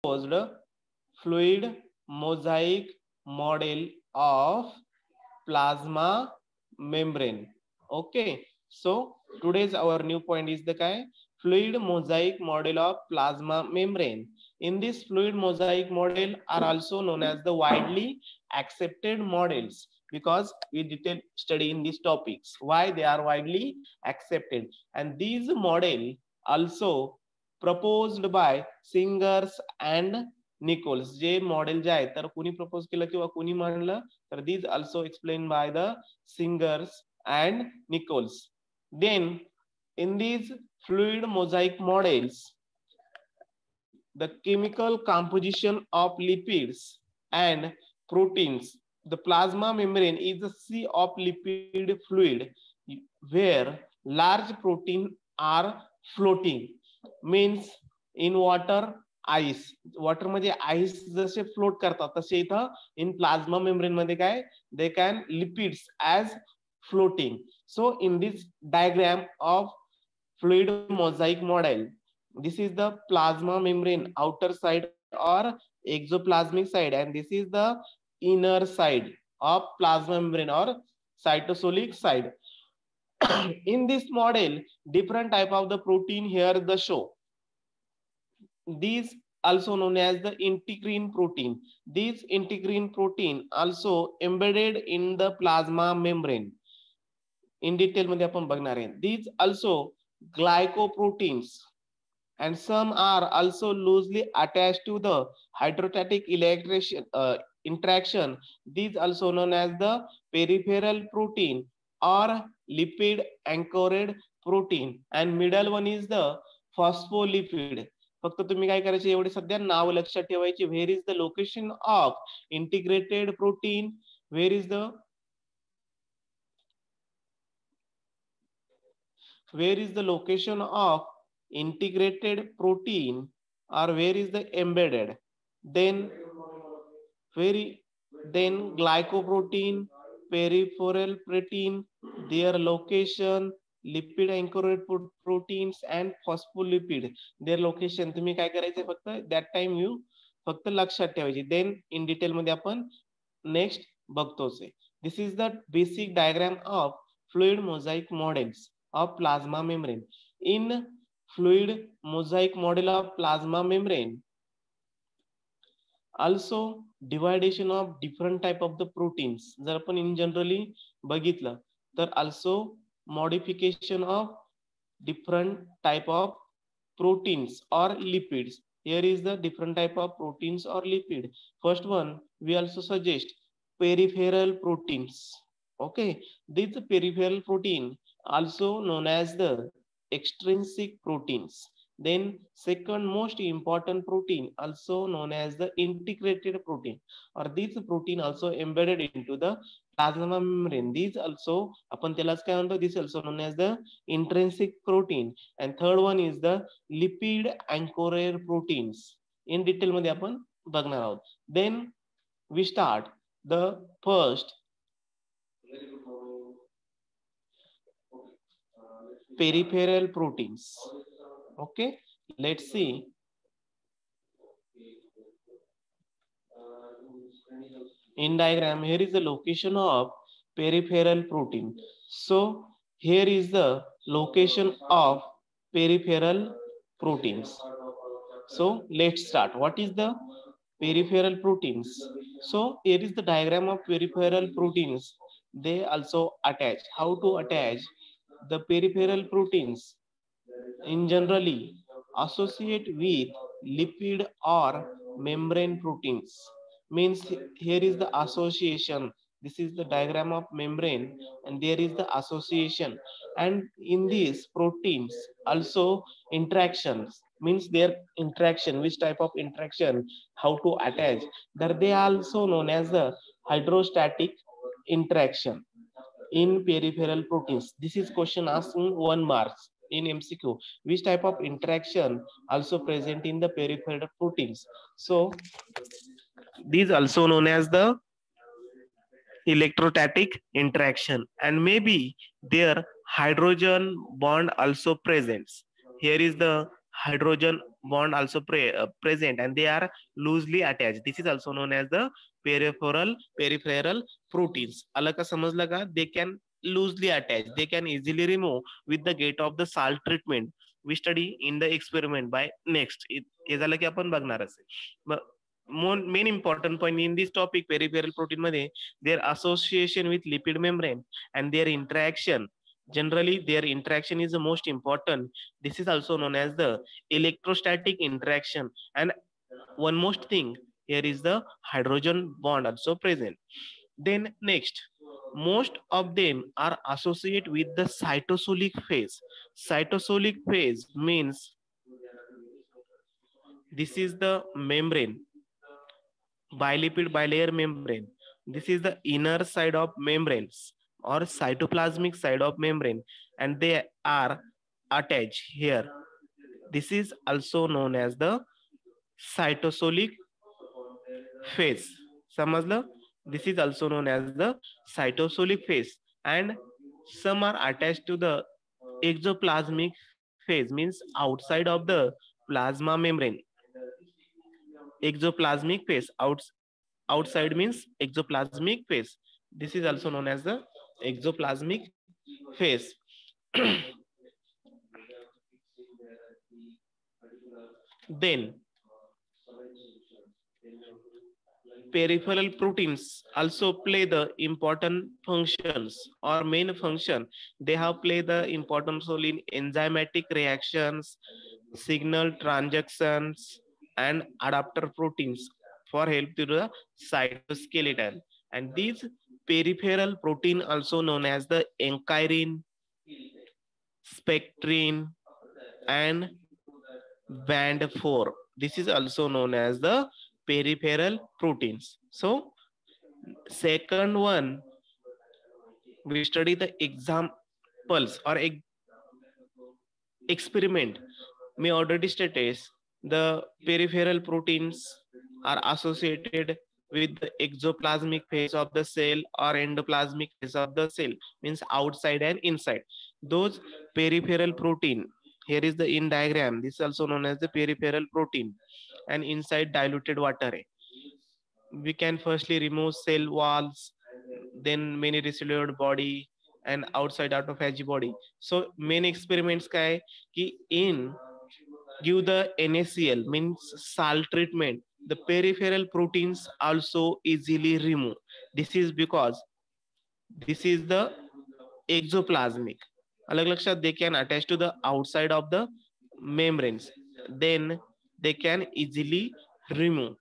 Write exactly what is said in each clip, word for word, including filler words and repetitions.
fluid mosaic model of plasma membrane. Okay, so today's our new point is the kind fluid mosaic model of plasma membrane. In this fluid mosaic model are also known as the widely accepted models because we detail study in these topics why they are widely accepted, and these model also proposed by Singers and Nichols. जे model जे आहे तर कुणी propose केलं किंवा कुणी मांडलं तर these also explained by the Singers and Nichols. Then in these fluid mosaic models, the chemical composition of lipids and proteins, the plasma membrane is a sea of lipid fluid where large protein are floating, means in water ice water मध्ये ice जसे float करतात तसे इथं in plasma membrane मध्ये काय they can lipids as floating. So in this diagram of fluid mosaic model, this is the plasma membrane outer side or exoplasmic side, and this is the inner side of plasma membrane or cytosolic side. In this model different type of the protein here the show. These also known as the integrin protein. These integrin protein also embedded in the plasma membrane. In detail मध्ये आपण बघणार आहे. These also glycoproteins, and some are also loosely attached to the hydrostatic electric uh, interaction. These also known as the peripheral protein or lipid anchored protein, and middle one is the phospholipid. फक्त तुम्ही काय करायचे एवढे सध्या नाव लक्षात ठेवायचे. Where is the location of integrated protein, where is the where is the location of integrated protein or where is the embedded, then very then glycoprotein, peripheral protein, their location, lipid anchored proteins and phospholipid, their location. तुम्ही काय करायचे फक्त that time you फक्त लक्षात ठेवायचे. then in detail मध्ये आपण next बघतोच आहे. This is the basic diagram of fluid mosaic models of plasma membrane. In fluid mosaic model of plasma membrane, also dividation of different type of the proteins. जर आपण in generally बघितलं तर also modification of different type of proteins or lipids. Here is the different type of proteins or lipid. First one we also suggest peripheral proteins. Okay, this peripheral protein also known as the extrinsic proteins. Then second most important protein also known as the integrated protein, or this protein also embedded into the plasma membrane. These also आपण त्यालाच काय म्हणतो, this also known as the intrinsic protein. And third one is the lipid anchored proteins. In detail मध्ये आपण बघणार आहोत. Then we start the first peripheral proteins. Okay, let's see. In diagram, here is the location of peripheral protein. So here is the location of peripheral proteins. So let's start. What is the peripheral proteins? So here is the diagram of peripheral proteins. They also attach. How to attach? The peripheral proteins in generally associate with lipid or membrane proteins. Means here is the association. This is the diagram of membrane and there is the association, and in these proteins also interactions, means their interaction, which type of interaction, how to attach, that they are also known as the hydrostatic interaction in peripheral proteins. This is question asking one marks in M C Q. Which type of interaction also present in the peripheral proteins? So these also known as the electrostatic interaction, and maybe their hydrogen bond also presents. Here is the hydrogen bond also pre uh, present, and they are loosely attached. This is also known as the peripheral peripheral proteins. अलग का समझ लगा? They can loosely attach. They can easily remove with the gate of the salt treatment. We study in the experiment by next. हे झालं की आपण बघणारच आहे. Main important point in this topic, peripheral protein मध्ये their association with lipid membrane and their interaction. Generally, their interaction is the most important. This is also known as the electrostatic interaction. And one most thing, here is the hydrogen bond also present. Then next, most of them are associated with the cytosolic phase. Cytosolic phase means this is the membrane, bilipid bilayer membrane. This is the inner side of membranes or cytoplasmic side of membrane, and they are attached here. This is also known as the cytosolic phase. समझलं? This is also known as the cytosolic phase, and some are attached to the exoplasmic phase, means outside of the plasma membrane. Exoplasmic phase, out, outside means exoplasmic phase. This is also known as the exoplasmic phase. Then peripheral proteins also play the important functions or main function. They have played the important role in enzymatic reactions, signal transductions, and adapter proteins for help to the cytoskeleton. And these peripheral protein also known as the ankyrin, spectrin, and band four. This is also known as the peripheral proteins. So second one, we study the examples or e experiment. Me already stated the peripheral proteins are associated with the exoplasmic phase of the cell or endoplasmic phase of the cell, means outside and inside. Those peripheral protein, here is the in diagram, this is also known as the peripheral protein, and inside diluted water. We can firstly remove cell walls, then many residual body, and outside autophagy body. So main experiments kai ki in give the N A C L, means salt treatment, the peripheral proteins also easily remove. This is because this is the exoplasmic. Alag lakshat, they can attach to the outside of the membranes. Then they can easily remove.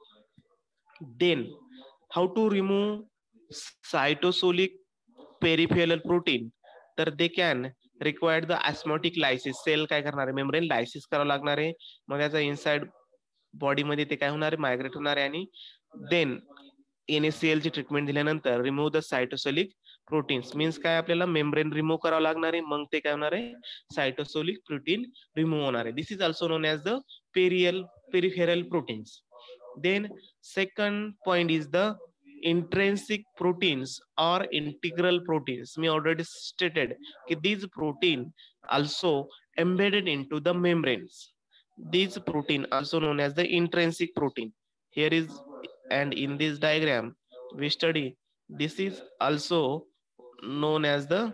Then how to remove cytosolic peripheral protein? तर they can require the osmotic lysis. Cell काय करणार आहे, membrane lysis करावं लागणार आहे. मग त्याचा inside body मध्ये ते काय होणार आहे, मायग्रेट होणार आहे. आणि then N A C L ची ट्रीटमेंट दिल्यानंतर remove the cytosolic proteins, means काय आपल्याला मेम्ब्रेन रिमूव्ह करावं लागणार आहे. मग ते काय होणार आहे, सायटोसोलिक प्रोटीन रिमूव्ह होणार आहे. This is also known as the पेरियल peripheral proteins. Then second point is the intrinsic proteins or integral proteins. Me already stated that these protein also embedded into the membranes. These protein also known as the intrinsic protein. Here is, and in this diagram we study, this is also known as the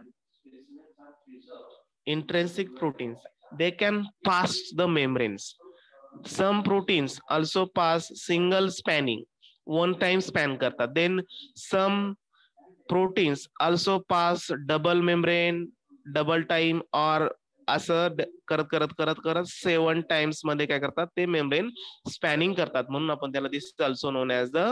intrinsic proteins. They can pass the membranes. Some proteins also pass single spanning, one time span karta. Then some proteins also pass double membrane, double time, or असं करत करत करत करत seven times मध्ये काय करतात, ते membrane spanning करतात. म्हणून आपण त्याला this is also known as the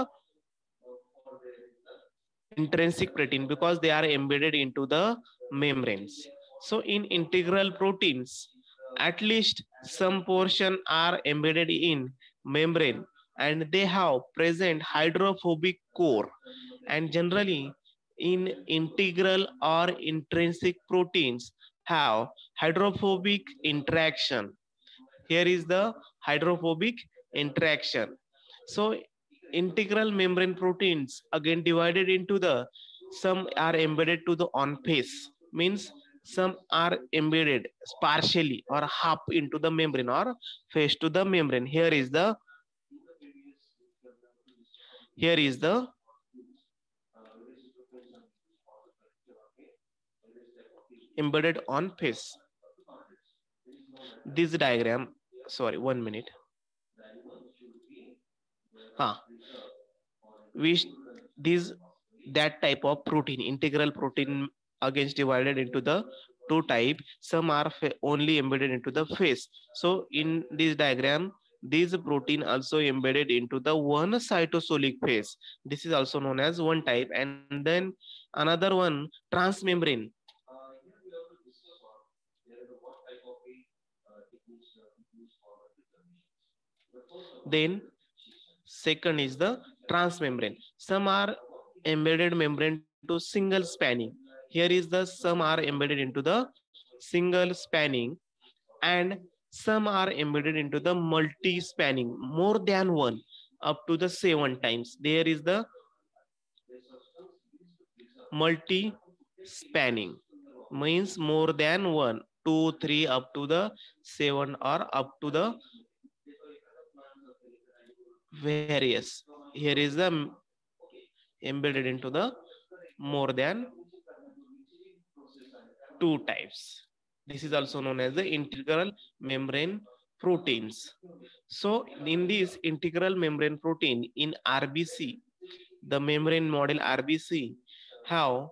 intrinsic protein, because they are embedded into the membranes. So in integral proteins, at least some portion are embedded in membrane, and they have present hydrophobic core. And generally in integral or intrinsic proteins have hydrophobic interaction. Here is the hydrophobic interaction. So integral membrane proteins again divided into the, some are embedded to the on face, means some are embedded partially or half into the membrane or face to the membrane. Here is the here is the embedded on face. This diagram, sorry, one minute. Huh. We this that type of protein, integral protein, against divided into the two type. Some are only embedded into the face. So in this diagram, this protein also embedded into the one cytosolic phase. This is also known as one type, and then another one transmembrane. Then second is the transmembrane. Some are embedded membrane to single spanning. Here is the some are embedded into the single spanning, and some are embedded into the multi spanning, more than one, up to the seven times. There is the multi spanning, means more than one, two, three, up to the seven, or up to the various. Here is the embedded into the more than two types. This is also known as the integral membrane proteins. So in this integral membrane protein in R B C, the membrane model R B C have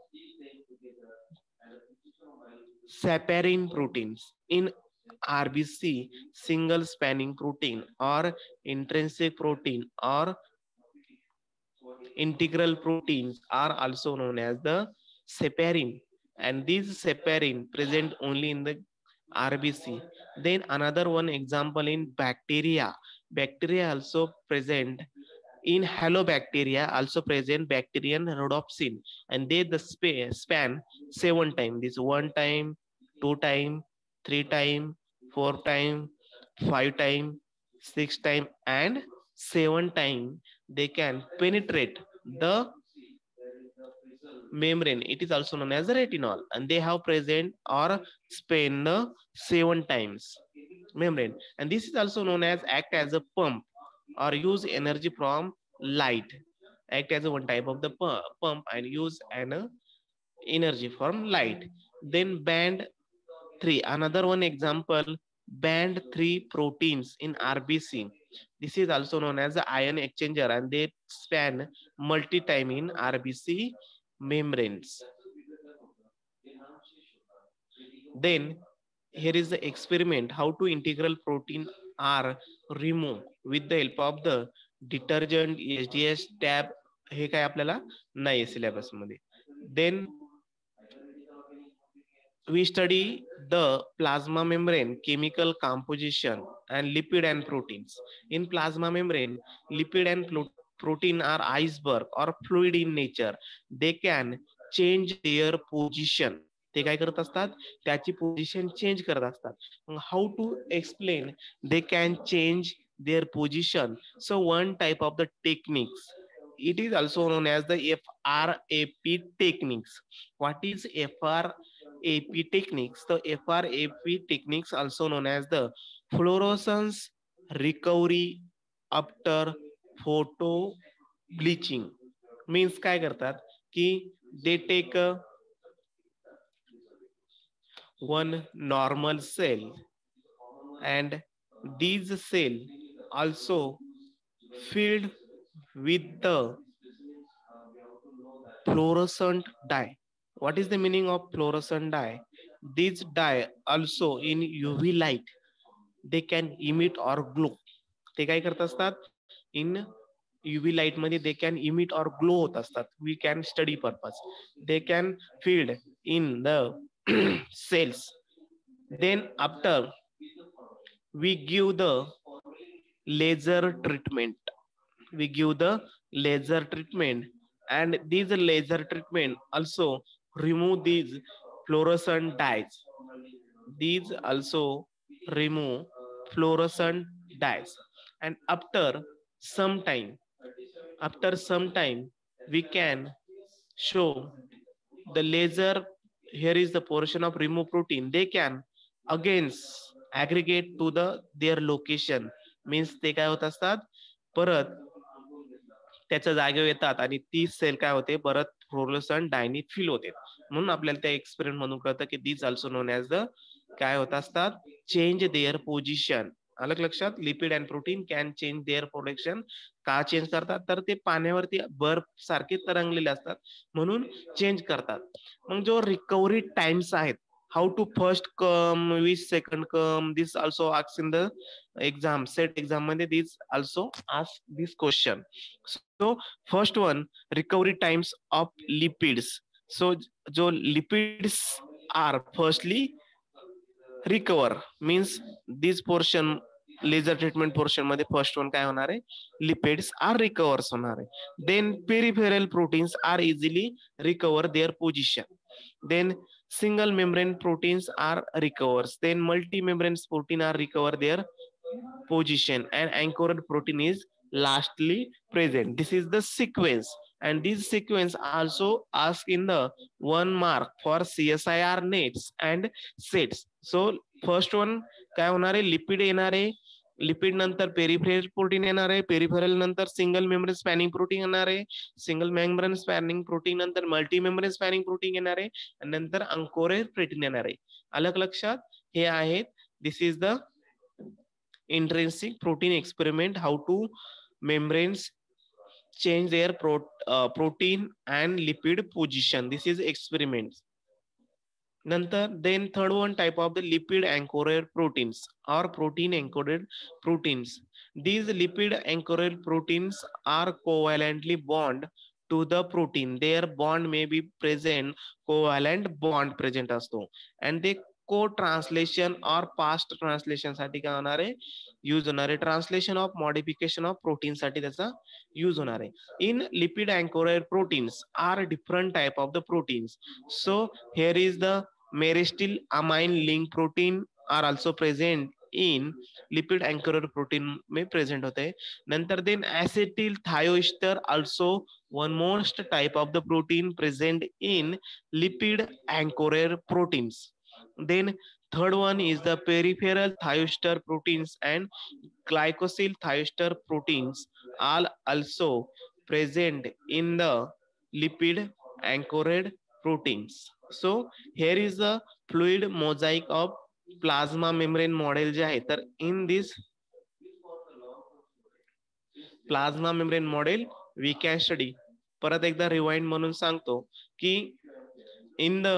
separin proteins. In R B C, single spanning protein or intrinsic protein or integral proteins are also known as the separin, and these separin present only in the R B C. Then another one example in bacteria. Bacteria also present in halobacteria, also present bacterian rhodopsin, and they the span seven time. This one time, two time, three time, four time, five time, six time, and seven time. They can penetrate the membrane. It is also known as retinol, and they have present or span the seven times membrane, and this is also known as act as a pump or use energy from light. Act as a one type of the pump and use an energy from light. Then band three, another one example, band three proteins in R B C. This is also known as the ion exchanger, and they span multi-time in R B C membranes. Then here is the experiment how to integral protein are removed with the help of the detergent, H D S, tab. हे काय आपल्याला नाही syllabus मध्ये. Then we study the plasma membrane chemical composition and lipid and proteins. In plasma membrane, lipid and protein are iceberg or fluid in nature. They can change their position. ते काय करत असतात, त्याची पोझिशन चेंज करत असतात. How to explain they can change their position? So one type of the techniques, it is also known as the F R A P techniques. What is F R A P techniques? The F R A P techniques also known as the fluorescence recovery after photo bleaching. Means काय करतात की they take a one normal cell, and these cell also filled with the fluorescent dye. What is the meaning of fluorescent dye? This dye also in U V light they can emit or glow. ते काय करत असतात, in U V light मध्ये they can emit or glow होत असतात. We can study purpose. They can filled in the cells. Then after we give the laser treatment, we give the laser treatment, and these laser treatment also remove these fluorescent dyes. These also remove fluorescent dyes, and after some time, after some time we can show the laser here is the portion of removed protein, they can again aggregate to the their location. Means ते काय होत असतात, परत त्याच्या जागेवर येतात आणि ती सेल काय होते, परत फ्लोरोसंट डायनी फिल होते. म्हणून आपल्याला त्या एक्सपेरिमेंट म्हणून कळतं की these also known as the काय होत असतात, चेंज देअर पोझिशन. अलग लक्षात, lipid and protein can change their production. का चेंज करतात, तर ते पाण्यावरती बर्फ सारखे तरंगलेले असतात म्हणून चेंज करतात. मग जो रिकव्हरी टाइम्स आहेत, how to first come, which second come, this also asks in the exam, set exam मध्ये this also ask this question. So first one, recovery times of lipids. So जो lipids are firstly recover, means this portion laser treatment portion मध्ये first one काय होणार आहे, lipids are recovers होणार आहे. Then peripheral proteins are easily recover their position. Then single membrane proteins are recovers. Then multi-membrane protein are recover their position, and anchored protein is lastly present. This is the sequence, and this sequence also ask in the one mark for C S I R nets and sets. So first one काय होणार आहे, lipid येणार आहे, lipid नंतर peripheral protein येणार आहे, peripheral नंतर single membrane spanning protein येणार आहे, सिंगल मेम्ब्रेन स्पॅनिंग प्रोटीन नंतर मल्टी मेम्ब्रेन स्पॅनिंग प्रोटीन येणार आहे, आणि नंतर अंकोरेर प्रोटीन येणार आहे. अलग लक्षात, हे आहेत, this is the intrinsic protein experiment, how to membranes change their pro, uh, protein and lipid position. This is experiments. Nantar, then third one type of the lipid anchored proteins or protein encoded proteins. These lipid anchored proteins are covalently bond to the protein. Their bond may be present, covalent bond present असतो, and they co-translation or past translation साठी काय होणार आहे, use होणार आहे. Translation of modification of protein साठी त्याचा use होणार आहे. In lipid anchored proteins are different type of the proteins. So here is the myristyl amine link protein are also present in lipid anchored protein में present होते हैं. नंतर then acetyl thioester also one most type of the protein present in lipid anchored proteins. Then third one is the peripheral thioester proteins and glycosyl thioester proteins are also present in the lipid anchored proteins. So here is the fluid mosaic of plasma membrane model जे आहे, तर in this plasma membrane model we can study. परत एकदा rewind म्हणून सांगतो की in the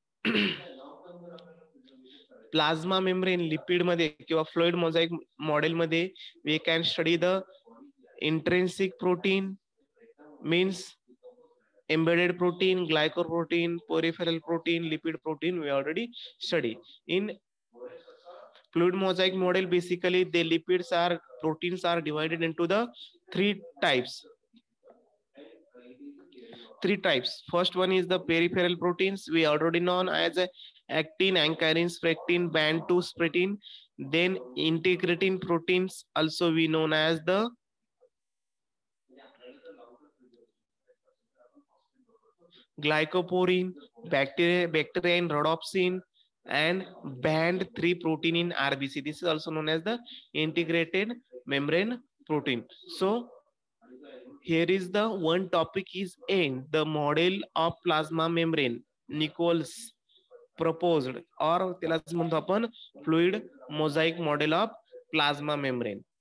plasma membrane lipid मध्ये किंवा फ्लुइड मोझाइक मॉडेल मध्ये we can study the intrinsic protein, means embedded protein, glycoprotein, peripheral protein, lipid protein we already study. In fluid mosaic model, basically the lipids are proteins are divided into the three types. Three types. First one is the peripheral proteins, we already known as actin, ankyrin, spectin, band two spretin. Then integratin proteins, also we known as the glycoporine, bacteria, bacterian rhodopsin, and band three protein in R B C. This is also known as the integrated membrane protein. So here is the one topic is in the model of plasma membrane. Nichols proposed, or त्यालाच म्हणतो आपण fluid mosaic model of plasma membrane.